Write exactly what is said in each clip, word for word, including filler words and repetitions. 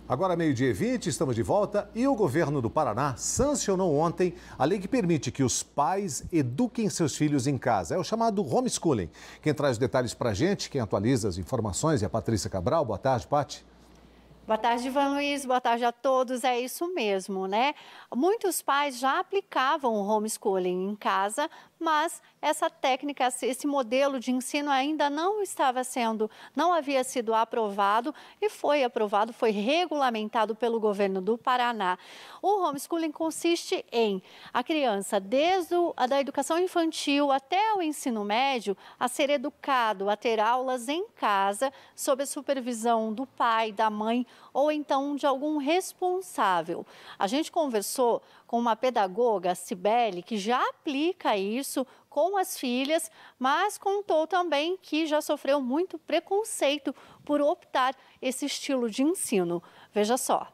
Agora, meio-dia e vinte, estamos de volta e o governo do Paraná sancionou ontem a lei que permite que os pais eduquem seus filhos em casa. É o chamado homeschooling. Quem traz detalhes para a gente, quem atualiza as informações é a Patrícia Cabral. Boa tarde, Pati. Boa tarde, Ivan Luiz. Boa tarde a todos. É isso mesmo, né? Muitos pais já aplicavam o homeschooling em casa, mas essa técnica, esse modelo de ensino ainda não estava sendo, não havia sido aprovado e foi aprovado, foi regulamentado pelo governo do Paraná. O homeschooling consiste em a criança, desde a da educação infantil até o ensino médio, a ser educado, a ter aulas em casa, sob a supervisão do pai, da mãe ou então de algum responsável. A gente conversou com uma pedagoga, Cibele, que já aplica isso com as filhas, mas contou também que já sofreu muito preconceito por optar esse estilo de ensino. Veja só.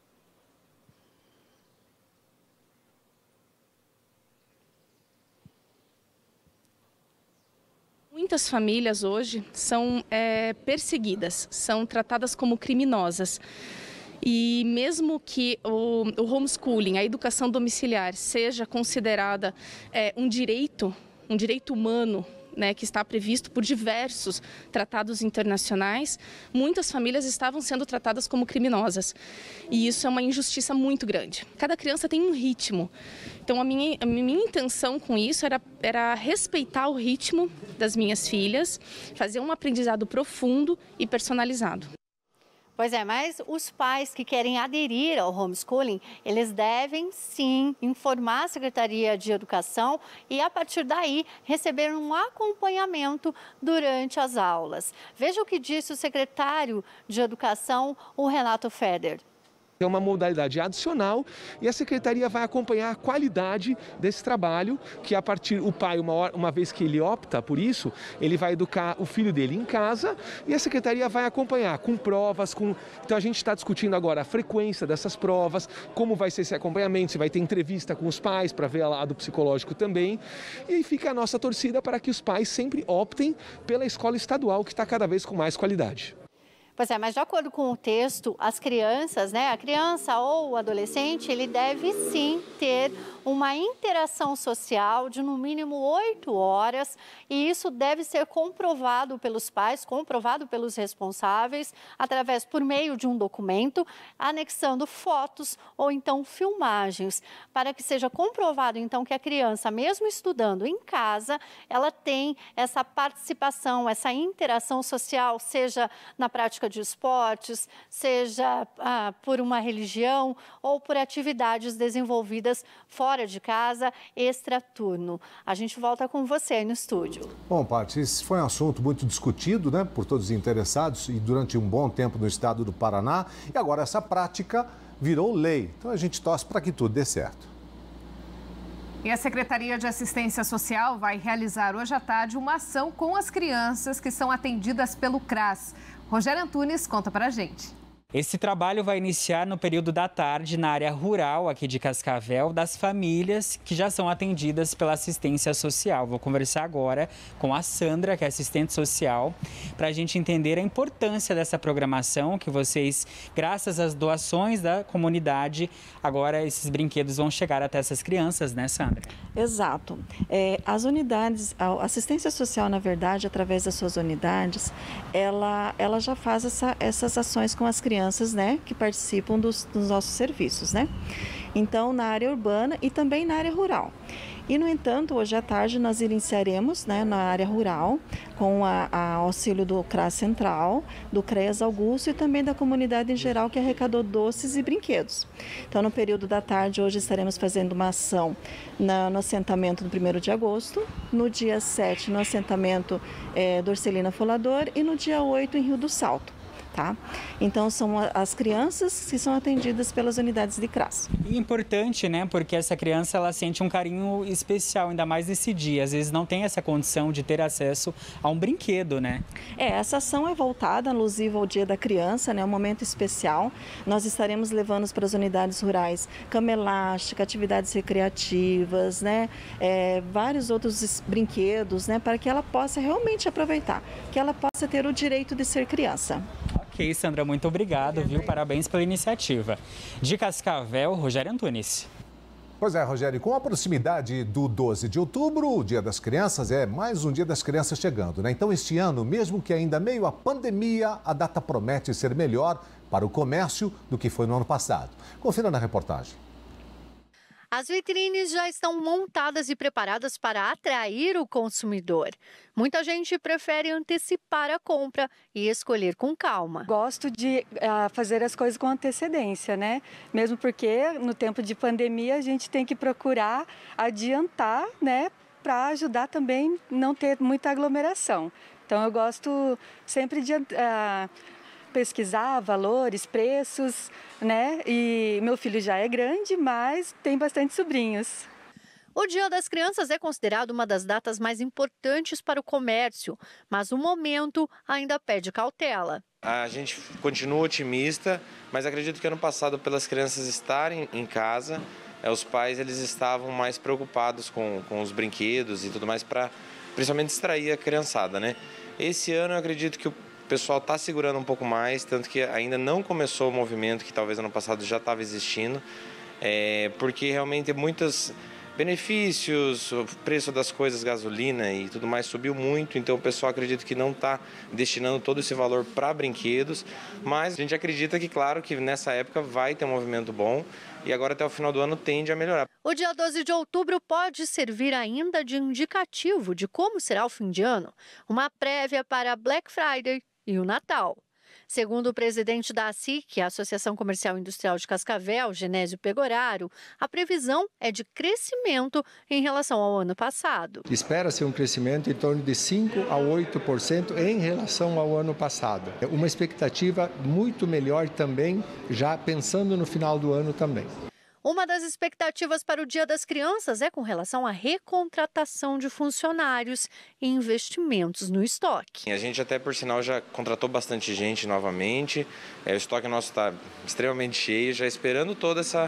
Muitas famílias hoje são é, perseguidas, são tratadas como criminosas. E mesmo que o, o homeschooling, a educação domiciliar, seja considerada é, um direito, um direito humano, né, que está previsto por diversos tratados internacionais, muitas famílias estavam sendo tratadas como criminosas. E isso é uma injustiça muito grande. Cada criança tem um ritmo. Então, a minha, a minha intenção com isso era, era respeitar o ritmo das minhas filhas, fazer um aprendizado profundo e personalizado. Pois é, mas os pais que querem aderir ao homeschooling, eles devem sim informar a Secretaria de Educação e a partir daí receber um acompanhamento durante as aulas. Veja o que disse o secretário de Educação, o Renato Feder. É uma modalidade adicional e a secretaria vai acompanhar a qualidade desse trabalho, que a partir o pai, uma, hora, uma vez que ele opta por isso, ele vai educar o filho dele em casa e a secretaria vai acompanhar com provas, com... Então a gente está discutindo agora a frequência dessas provas, como vai ser esse acompanhamento, se vai ter entrevista com os pais para ver o lado psicológico também. E aí fica a nossa torcida para que os pais sempre optem pela escola estadual, que está cada vez com mais qualidade. Pois é, mas de acordo com o texto, as crianças, né, a criança ou o adolescente, ele deve sim ter uma interação social de no mínimo oito horas e isso deve ser comprovado pelos pais, comprovado pelos responsáveis, através, por meio de um documento, anexando fotos ou então filmagens, para que seja comprovado então que a criança, mesmo estudando em casa, ela tem essa participação, essa interação social, seja na prática de esportes, seja ah, por uma religião ou por atividades desenvolvidas fora de casa, extraturno. A gente volta com você aí no estúdio. Bom, Paty, esse foi um assunto muito discutido, né, por todos os interessados e durante um bom tempo no estado do Paraná. E agora essa prática virou lei. Então a gente torce para que tudo dê certo. E a Secretaria de Assistência Social vai realizar hoje à tarde uma ação com as crianças que são atendidas pelo CRAS. Rogério Antunes conta pra gente. Esse trabalho vai iniciar no período da tarde na área rural aqui de Cascavel, das famílias que já são atendidas pela assistência social. Vou conversar agora com a Sandra, que é assistente social, para a gente entender a importância dessa programação que vocês, graças às doações da comunidade, agora esses brinquedos vão chegar até essas crianças, né, Sandra? Exato. É, as unidades, a assistência social, na verdade, através das suas unidades, ela, ela já faz essa, essas ações com as crianças, né, que participam dos, dos nossos serviços, né? Então, na área urbana e também na área rural. E, no entanto, hoje à tarde nós iniciaremos, né, na área rural, com a, a auxílio do CRAS Central, do CREAS Augusto e também da comunidade em geral que arrecadou doces e brinquedos. Então, no período da tarde, hoje estaremos fazendo uma ação na, no assentamento do primeiro de agosto, no dia sete no assentamento é, do Orcelina Folador e no dia oito em Rio do Salto. Tá? Então, são as crianças que são atendidas pelas unidades de CRAS. E importante, né? Porque essa criança, ela sente um carinho especial, ainda mais nesse dia. Às vezes não tem essa condição de ter acesso a um brinquedo, né? É, essa ação é voltada, alusiva ao Dia da Criança, né? Um momento especial. Nós estaremos levando para as unidades rurais cama elástica, atividades recreativas, né? É, vários outros brinquedos, né? Para que ela possa realmente aproveitar, que ela possa ter o direito de ser criança. Ok, Sandra, muito obrigado, viu? Parabéns pela iniciativa. De Cascavel, Rogério Antunes. Pois é, Rogério, com a proximidade do doze de outubro, o Dia das Crianças, é mais um Dia das Crianças chegando, né? Então, este ano, mesmo que ainda meio à pandemia, a data promete ser melhor para o comércio do que foi no ano passado. Confira na reportagem. As vitrines já estão montadas e preparadas para atrair o consumidor. Muita gente prefere antecipar a compra e escolher com calma. Gosto de uh, fazer as coisas com antecedência, né? Mesmo porque no tempo de pandemia a gente tem que procurar adiantar, né? Para ajudar também não ter muita aglomeração. Então eu gosto sempre de... Uh, pesquisar valores, preços, né? E meu filho já é grande, mas tem bastante sobrinhos. O Dia das Crianças é considerado uma das datas mais importantes para o comércio, mas o momento ainda pede cautela. A gente continua otimista, mas acredito que ano passado, pelas crianças estarem em casa, os pais eles estavam mais preocupados com, com os brinquedos e tudo mais, para principalmente distrair a criançada, né? Esse ano eu acredito que o O pessoal está segurando um pouco mais, tanto que ainda não começou o movimento que talvez ano passado já estava existindo, é, porque realmente muitos benefícios, o preço das coisas, gasolina e tudo mais subiu muito, então o pessoal acredita que não está destinando todo esse valor para brinquedos, mas a gente acredita que, claro, que nessa época vai ter um movimento bom e agora até o final do ano tende a melhorar. O dia doze de outubro pode servir ainda de indicativo de como será o fim de ano, uma prévia para Black Friday e o Natal. Segundo o presidente da A S I C, a Associação Comercial e Industrial de Cascavel, Genésio Pegoraro, a previsão é de crescimento em relação ao ano passado. Espera-se um crescimento em torno de cinco a oito por cento em relação ao ano passado. Uma expectativa muito melhor também, já pensando no final do ano também. Uma das expectativas para o Dia das Crianças é com relação à recontratação de funcionários e investimentos no estoque. A gente até, por sinal, já contratou bastante gente novamente. É, o estoque nosso está extremamente cheio, já esperando todo essa,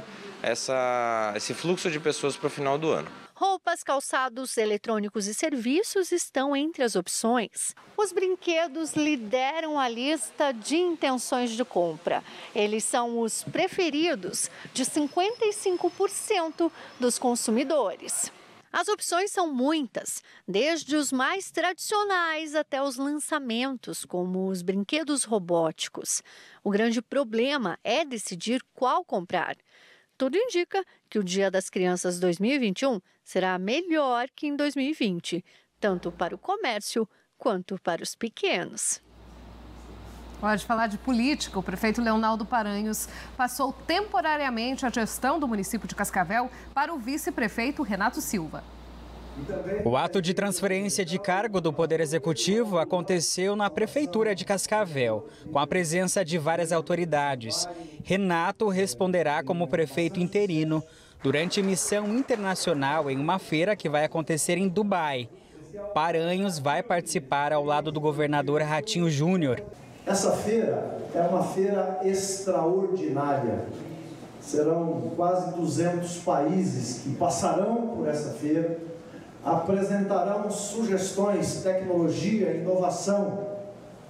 essa, esse fluxo de pessoas para o final do ano. Roupas, calçados, eletrônicos e serviços estão entre as opções. Os brinquedos lideram a lista de intenções de compra. Eles são os preferidos de cinquenta e cinco por cento dos consumidores. As opções são muitas, desde os mais tradicionais até os lançamentos, como os brinquedos robóticos. O grande problema é decidir qual comprar. Tudo indica que o Dia das Crianças dois mil e vinte e um será melhor que em dois mil e vinte, tanto para o comércio quanto para os pequenos. Pode falar de política. O prefeito Leonaldo Paranhos passou temporariamente a gestão do município de Cascavel para o vice-prefeito Renato Silva. O ato de transferência de cargo do Poder Executivo aconteceu na Prefeitura de Cascavel, com a presença de várias autoridades. Renato responderá como prefeito interino durante missão internacional em uma feira que vai acontecer em Dubai. Paranhos vai participar ao lado do governador Ratinho Júnior. Essa feira é uma feira extraordinária. Serão quase duzentos países que passarão por essa feira, apresentarão sugestões, tecnologia, inovação,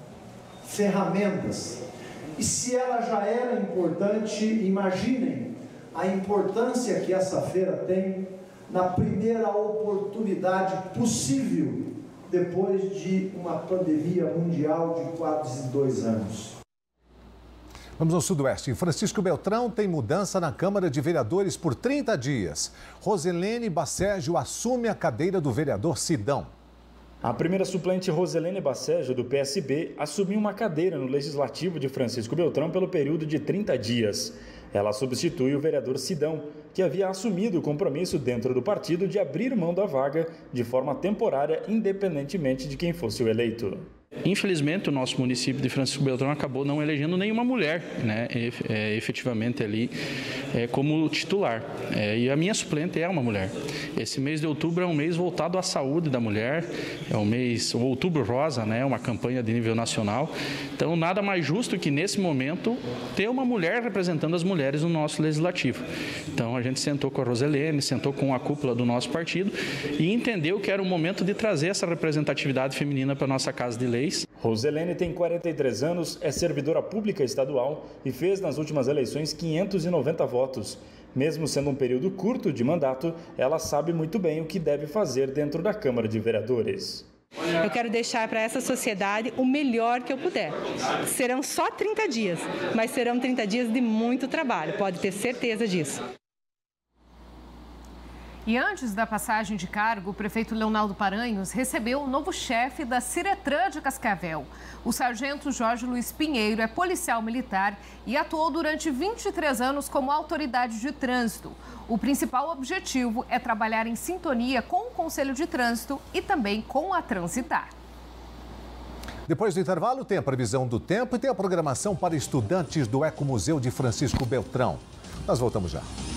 ferramentas. E se ela já era importante, imaginem a importância que essa feira tem na primeira oportunidade possível depois de uma pandemia mundial de quase dois anos. Vamos ao Sudoeste. Francisco Beltrão tem mudança na Câmara de Vereadores por trinta dias. Roselene Bacégio assume a cadeira do vereador Sidão. A primeira suplente Roselene Bacégio, do P S B, assumiu uma cadeira no Legislativo de Francisco Beltrão pelo período de trinta dias. Ela substitui o vereador Sidão, que havia assumido o compromisso dentro do partido de abrir mão da vaga de forma temporária, independentemente de quem fosse o eleito. Infelizmente, o nosso município de Francisco Beltrão acabou não elegendo nenhuma mulher, né, é, efetivamente ali é, como titular. É, e a minha suplente é uma mulher. Esse mês de outubro é um mês voltado à saúde da mulher, é um mês, o Outubro Rosa, né, uma campanha de nível nacional. Então, nada mais justo que, nesse momento, ter uma mulher representando as mulheres no nosso legislativo. Então, a gente sentou com a Roselene, sentou com a cúpula do nosso partido e entendeu que era o momento de trazer essa representatividade feminina para a nossa Casa de Leis. seis. Roselene tem quarenta e três anos, é servidora pública estadual e fez nas últimas eleições quinhentos e noventa votos. Mesmo sendo um período curto de mandato, ela sabe muito bem o que deve fazer dentro da Câmara de Vereadores. Eu quero deixar para essa sociedade o melhor que eu puder. Serão só trinta dias, mas serão trinta dias de muito trabalho, pode ter certeza disso. E antes da passagem de cargo, o prefeito Leonardo Paranhos recebeu o novo chefe da Ciretran de Cascavel. O sargento Jorge Luiz Pinheiro é policial militar e atuou durante vinte e três anos como autoridade de trânsito. O principal objetivo é trabalhar em sintonia com o Conselho de Trânsito e também com a Transitar. Depois do intervalo, tem a previsão do tempo e tem a programação para estudantes do Ecomuseu de Francisco Beltrão. Nós voltamos já.